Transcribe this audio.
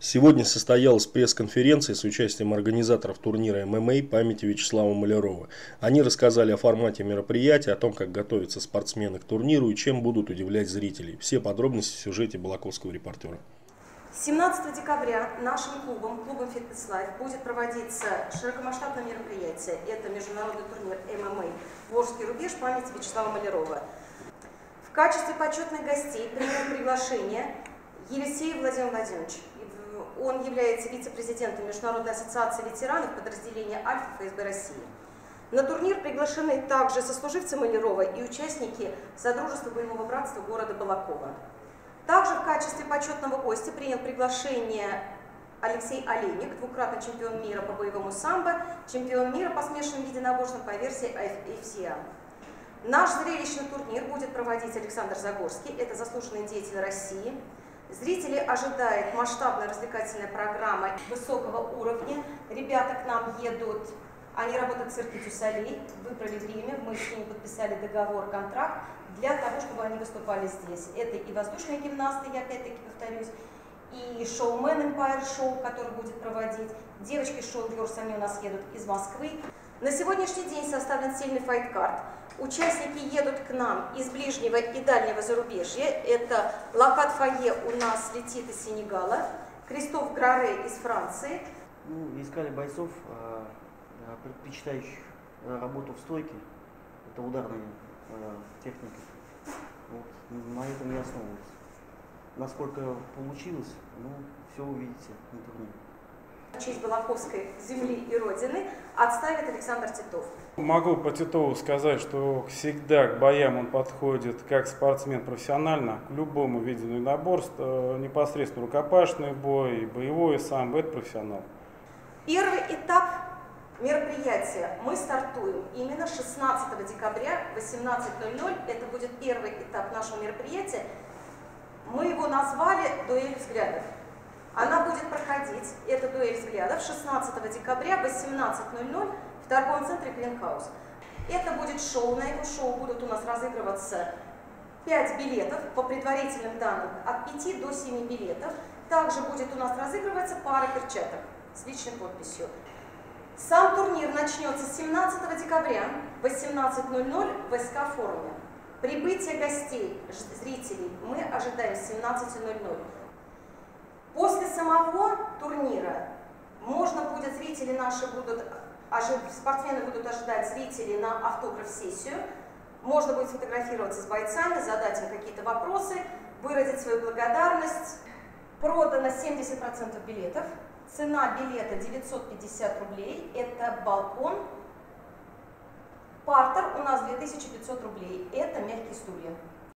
Сегодня состоялась пресс-конференция с участием организаторов турнира ММА памяти Вячеслава Малярова. Они рассказали о формате мероприятия, о том, как готовятся спортсмены к турниру и чем будут удивлять зрителей. Все подробности в сюжете балаковского репортера. 17 декабря нашим клубом Fitness Life будет проводиться широкомасштабное мероприятие. Это международный турнир ММА «Волжский рубеж» памяти Вячеслава Малярова. В качестве почетных гостей принял приглашение Елисеев Владимир Владимирович. Он является вице-президентом Международной ассоциации ветеранов подразделения Альфа ФСБ России. На турнир приглашены также сослуживцы Малярова и участники Содружества боевого братства города Балакова. Также в качестве почетного гостя принял приглашение Алексей Олейник, двукратный чемпион мира по боевому самбо, чемпион мира по смешанным единоборствам по версии FCA. Наш зрелищный турнир будет проводить Александр Загорский, это заслуженный деятель России. Зрители ожидает масштабная развлекательная программа высокого уровня. Ребята к нам едут, они работают в цирке Тюсалей, выбрали время, мы с ними подписали договор, контракт для того, чтобы они выступали здесь. Это и воздушные гимнасты, я опять-таки повторюсь, и шоумен Empire Show, который будет проводить. Девочки Show Girls, они у нас едут из Москвы. На сегодняшний день составлен сильный файт-карт. Участники едут к нам из ближнего и дальнего зарубежья. Это Лахат Фае у нас летит из Сенегала, Кристоф Граре из Франции. Искали бойцов, предпочитающих работу в стойке. Это ударная техника. На этом и основывается. Насколько получилось, все увидите на турнире. В честь Балаковской земли и родины отставит Александр Титов. Могу по Титову сказать, что всегда к боям он подходит как спортсмен профессионально, к любому виду единоборства, непосредственно рукопашный бой, боевой самбо, это профессионал. Первый этап мероприятия мы стартуем именно 16 декабря в 18:00. Это будет первый этап нашего мероприятия. Мы его назвали «Дуэль взглядов». Она будет проходить, это дуэль взглядов, 16 декабря в 18:00 в торговом центре Клинхаус. Это будет шоу, на этом шоу будут у нас разыгрываться 5 билетов, по предварительным данным от 5 до 7 билетов. Также будет у нас разыгрываться пара перчаток с личной подписью. Сам турнир начнется 17 декабря в 18:00 в СК-форуме. Прибытие гостей, зрителей мы ожидаем в 17:00. После самого турнира спортсмены будут ожидать зрителей на автограф-сессию. Можно будет сфотографироваться с бойцами, задать им какие-то вопросы, выразить свою благодарность. Продано 70% билетов. Цена билета 950 рублей. Это балкон. Партер у нас 2500 рублей. Это мягкие стулья.